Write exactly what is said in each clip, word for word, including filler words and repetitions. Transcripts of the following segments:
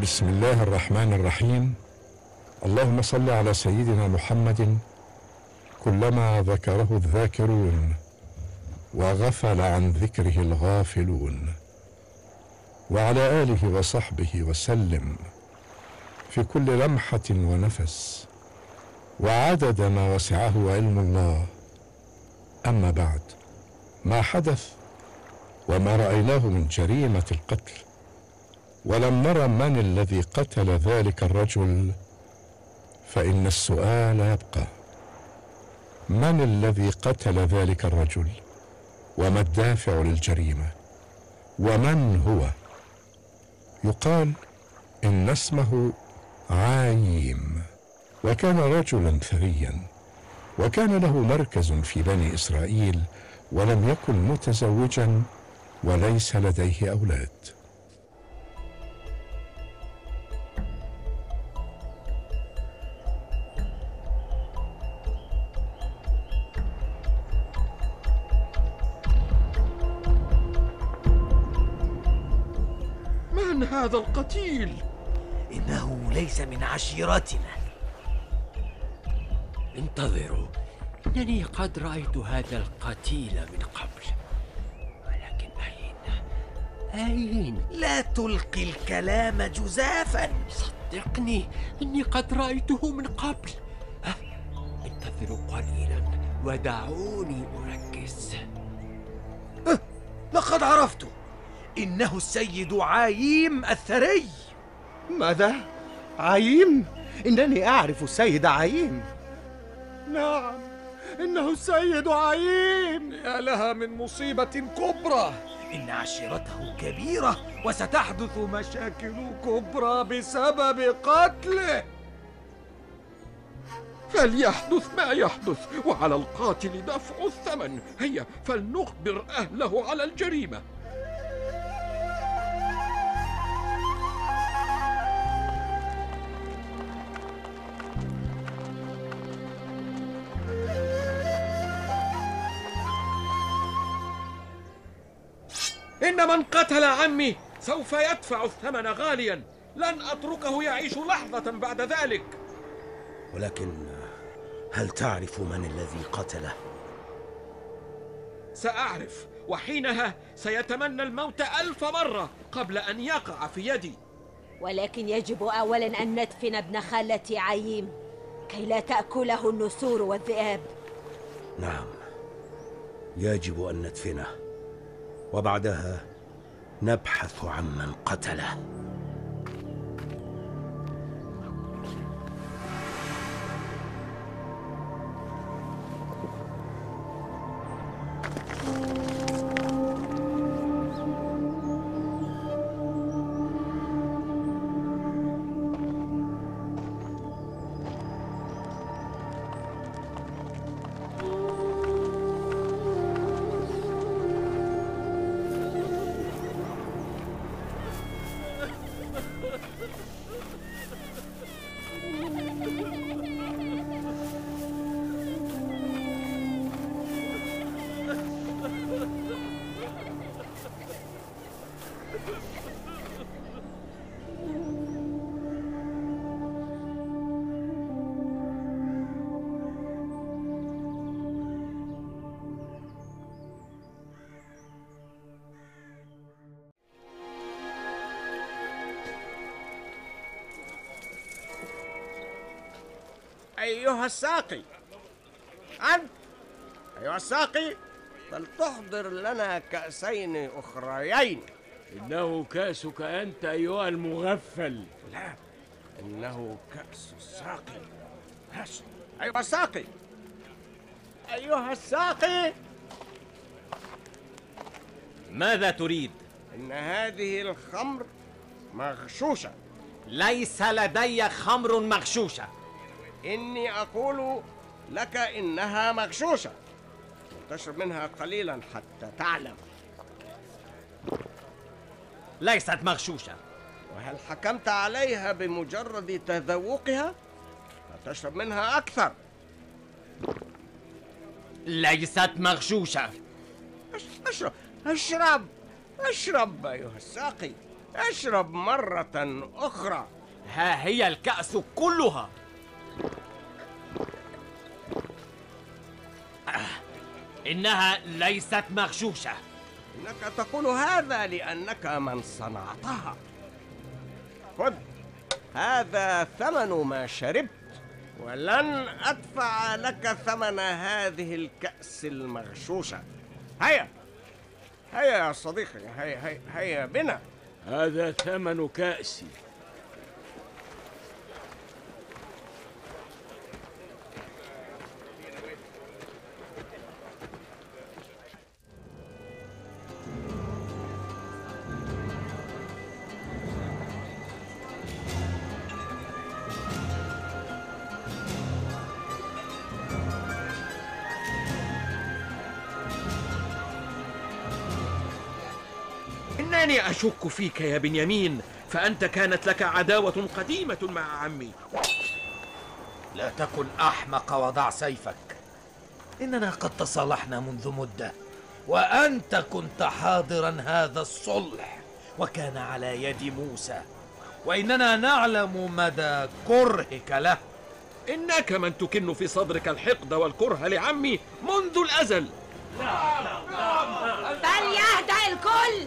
بسم الله الرحمن الرحيم. اللهم صل على سيدنا محمد كلما ذكره الذاكرون وغفل عن ذكره الغافلون، وعلى آله وصحبه وسلم في كل لمحة ونفس وعدد ما وسعه علم الله. أما بعد، ما حدث وما رأيناه من جريمة القتل، ولم نرى من الذي قتل ذلك الرجل، فإن السؤال يبقى: من الذي قتل ذلك الرجل؟ وما الدافع للجريمة؟ ومن هو؟ يقال إن اسمه عايم، وكان رجلا ثريا، وكان له مركز في بني إسرائيل، ولم يكن متزوجا وليس لديه أولاد. من هذا القتيل؟ إنه ليس من عشيرتنا. انتظروا، إنني قد رأيت هذا القتيل من قبل، ولكن أين؟ أين؟ لا تلقي الكلام جزافا. صدقني إني قد رأيته من قبل. ها، انتظروا قليلا ودعوني أركز. أه، لقد عرفته، إنه السيد عايم الثري. ماذا؟ عايم؟ إنني أعرف السيد عايم. نعم، إنه السيد عايم. يا لها من مصيبة كبرى. إن عشيرته كبيرة وستحدث مشاكل كبرى بسبب قتله. فليحدث ما يحدث، وعلى القاتل دفع الثمن. هيا فلنخبر أهله على الجريمة. إن من قتل عمي سوف يدفع الثمن غاليا. لن أتركه يعيش لحظة بعد ذلك. ولكن هل تعرف من الذي قتله؟ سأعرف، وحينها سيتمنى الموت ألف مرة قبل أن يقع في يدي. ولكن يجب أولا أن ندفن ابن خالتي عايم كي لا تأكله النسور والذئاب. نعم، يجب أن ندفنه، وبعدها نبحث عمن قتله. أيها الساقي، أنت أيها الساقي، فلتحضر لنا كأسين أخريين. إنه كأسك أنت أيها المغفل. لا، إنه كأس الساقي. أيها الساقي، أيها الساقي، ماذا تريد؟ إن هذه الخمر مغشوشة. ليس لدي خمر مغشوشة. إني أقول لك إنها مغشوشة. تشرب منها قليلا حتى تعلم. ليست مغشوشة. وهل حكمت عليها بمجرد تذوقها؟ فتشرب منها أكثر. ليست مغشوشة. اشرب اشرب اشرب أيها الساقي. اشرب مرة أخرى. ها هي الكأس كلها. إنها ليست مغشوشة. إنك تقول هذا لأنك من صنعتها. خذ، هذا ثمن ما شربت، ولن أدفع لك ثمن هذه الكأس المغشوشة. هيا هيا يا صديقي، هيا هيا هيا بنا. هذا ثمن كأسي. إنني أشك فيك يا بنيامين، فأنت كانت لك عداوة قديمة مع عمي. لا تكن أحمق وضع سيفك. إننا قد تصالحنا منذ مدة، وأنت كنت حاضرا هذا الصلح، وكان على يد موسى، وإننا نعلم مدى كرهك له. إنك من تكن في صدرك الحقد والكره لعمي منذ الأزل. فليهدأ الكل.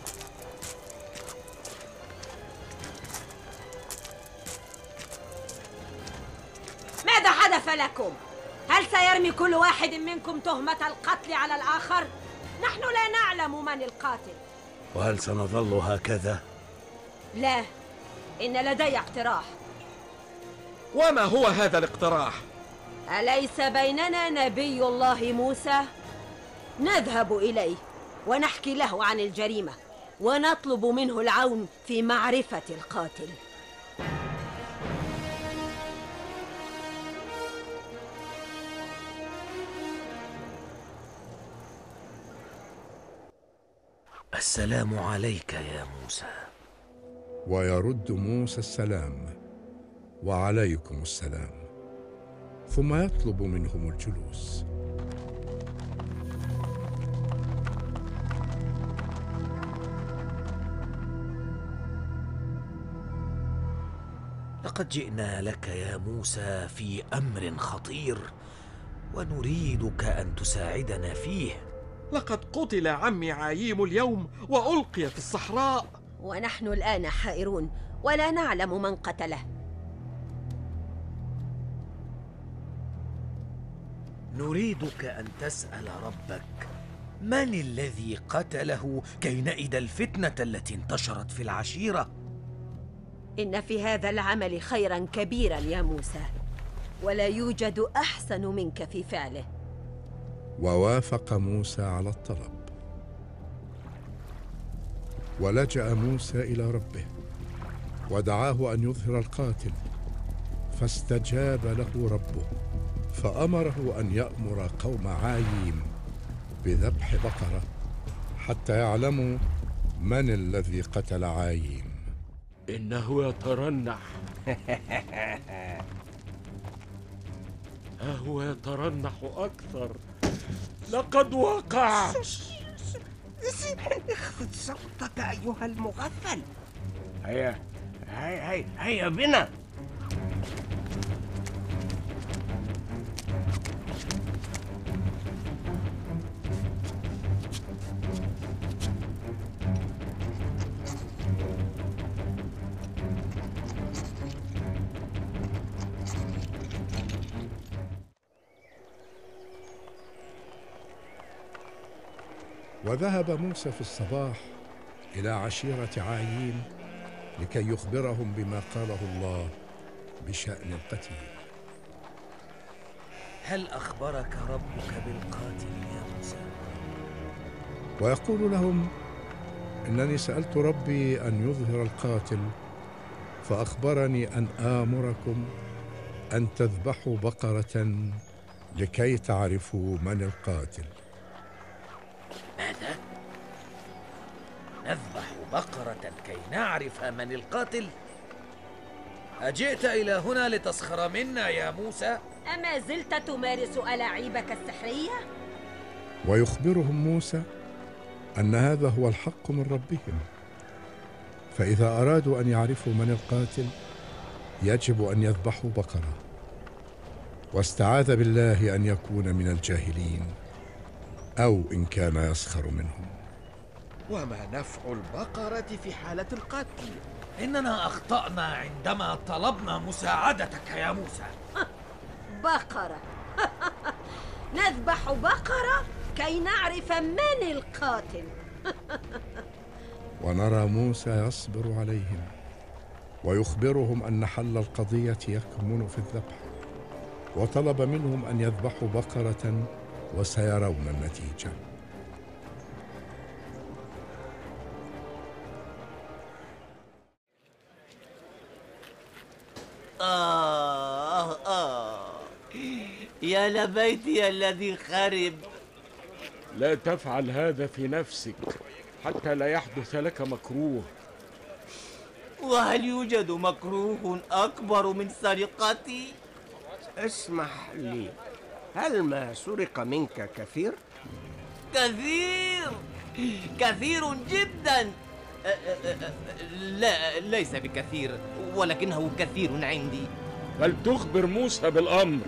ماذا حدث لكم؟ هل سيرمي كل واحد منكم تهمة القتل على الآخر؟ نحن لا نعلم من القاتل. وهل سنظل هكذا؟ لا، إن لدي اقتراح. وما هو هذا الاقتراح؟ أليس بيننا نبي الله موسى؟ نذهب إليه ونحكي له عن الجريمة، ونطلب منه العون في معرفة القاتل. السلام عليك يا موسى. ويرد موسى السلام وعليكم السلام، ثم يطلب منهم الجلوس. لقد جئنا لك يا موسى في أمر خطير، ونريدك أن تساعدنا فيه. لقد قتل عمي عايم اليوم وألقي في الصحراء، ونحن الآن حائرون ولا نعلم من قتله. نريدك أن تسأل ربك من الذي قتله كي نئد الفتنة التي انتشرت في العشيرة. إن في هذا العمل خيرا كبيرا يا موسى، ولا يوجد أحسن منك في فعله. ووافق موسى على الطلب، ولجأ موسى إلى ربه ودعاه أن يظهر القاتل، فاستجاب له ربه، فأمره أن يأمر قوم عايم بذبح بقرة حتى يعلموا من الذي قتل عايم. إنه يترنح. ها هو يترنح أكثر. لقد وقع. اخفض صوتك أيها المغفل. هيا هيا هيا هيا بنا. وذهب موسى في الصباح إلى عشيرة عايم لكي يخبرهم بما قاله الله بشأن القتيل. هل أخبرك ربك بالقاتل يا موسى؟ ويقول لهم: إنني سألت ربي أن يظهر القاتل، فأخبرني أن آمركم أن تذبحوا بقرة لكي تعرفوا من القاتل. ماذا؟ نذبح بقرة كي نعرف من القاتل؟ أجئت إلى هنا لتسخر منا يا موسى؟ أما زلت تمارس ألاعيبك السحرية؟ ويخبرهم موسى أن هذا هو الحق من ربهم، فإذا أرادوا أن يعرفوا من القاتل يجب أن يذبحوا بقرة، واستعاذ بالله أن يكون من الجاهلين أو إن كان يسخر منهم. وما نفع البقرة في حالة القتل؟ إننا أخطأنا عندما طلبنا مساعدتك يا موسى. بقرة نذبح بقرة كي نعرف من القاتل. ونرى موسى يصبر عليهم ويخبرهم أن حل القضية يكمن في الذبح، وطلب منهم أن يذبحوا بقرة وسيرون النتيجة. آه آه يا لبيتي الذي خرب. لا تفعل هذا في نفسك حتى لا يحدث لك مكروه. وهل يوجد مكروه أكبر من سرقتي؟ اسمح لي، هل ما سرق منك كثير؟ كثير كثير جدا. لا ليس بكثير، ولكنه كثير عندي. بل تخبر موسى بالأمر.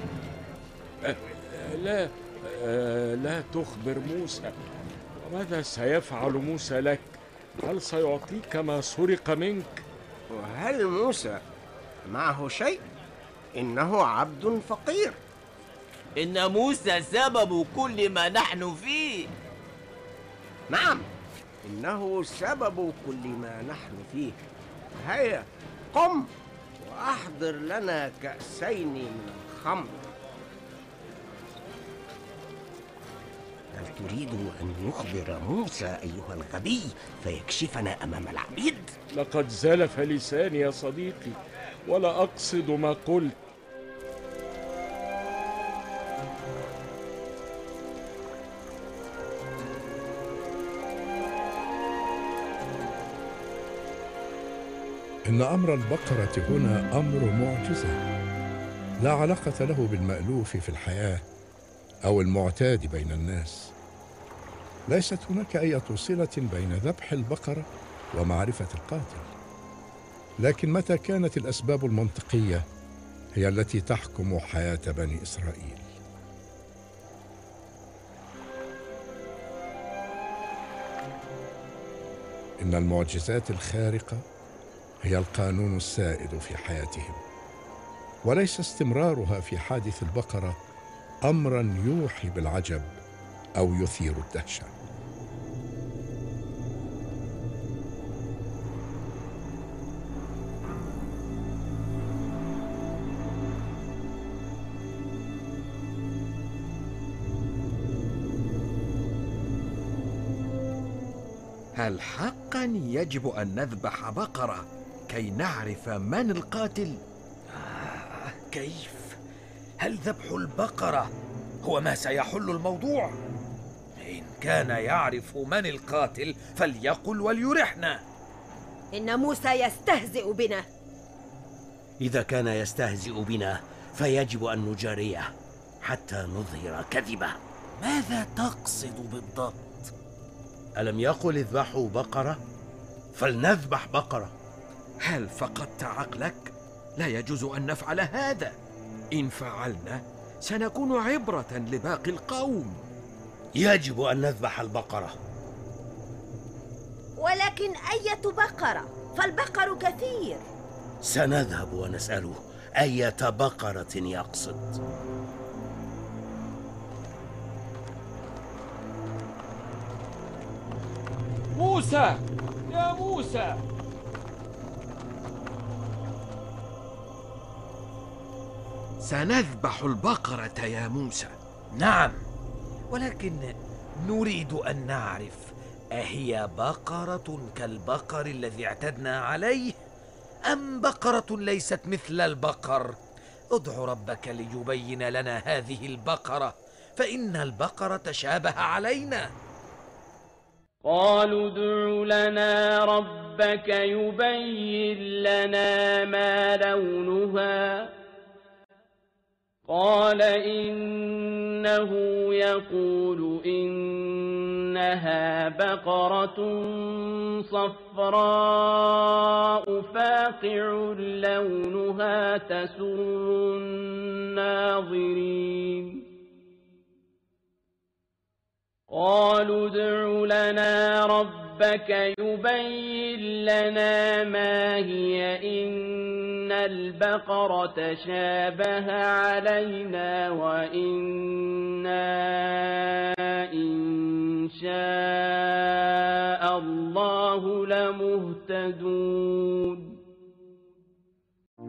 لا لا تخبر موسى. وماذا سيفعل موسى لك؟ هل سيعطيك ما سرق منك؟ وهل موسى معه شيء؟ إنه عبد فقير. إن موسى سبب كل ما نحن فيه. نعم، إنه سبب كل ما نحن فيه. هيا قم وأحضر لنا كأسين من الخمر. هل تريد أن نخبر موسى أيها الغبي فيكشفنا أمام العبيد؟ لقد زلف لساني يا صديقي، ولا أقصد ما قلت. إن أمر البقرة هنا أمر معجزة لا علاقة له بالمألوف في الحياة أو المعتاد بين الناس. ليست هناك أي صلة بين ذبح البقرة ومعرفة القاتل، لكن متى كانت الأسباب المنطقية هي التي تحكم حياة بني إسرائيل. إن المعجزات الخارقة هي القانون السائد في حياتهم، وليس استمرارها في حادث البقرة أمرا يوحي بالعجب أو يثير الدهشة. هل حقا يجب أن نذبح بقرة كي نعرف من القاتل؟ آه كيف؟ هل ذبح البقرة هو ما سيحل الموضوع؟ إن كان يعرف من القاتل فليقل وليرحنا. إن موسى يستهزئ بنا. إذا كان يستهزئ بنا فيجب أن نجاريه حتى نظهر كذبه. ماذا تقصد بالضبط؟ ألم يقل اذبحوا بقرة؟ فلنذبح بقرة. هل فقدت عقلك؟ لا يجوز أن نفعل هذا. إن فعلنا سنكون عبرة لباقي القوم. يجب أن نذبح البقرة. ولكن أية بقرة؟ فالبقر كثير. سنذهب ونسأله أية بقرة يقصد. موسى، يا موسى! سنذبح البقرة يا موسى. نعم، ولكن نريد أن نعرف أهي بقرة كالبقر الذي اعتدنا عليه أم بقرة ليست مثل البقر؟ ادع ربك ليبين لنا هذه البقرة، فإن البقرة تشابه علينا. قالوا ادع لنا ربك يبين لنا ما لونها قال إنه يقول إنها بقرة صفراء فاقع لونها تسر الناظرين قالوا ادع لنا ربك يبين لنا ما هي إن البقرة شابه علينا وإنا إن شاء الله لمهتدون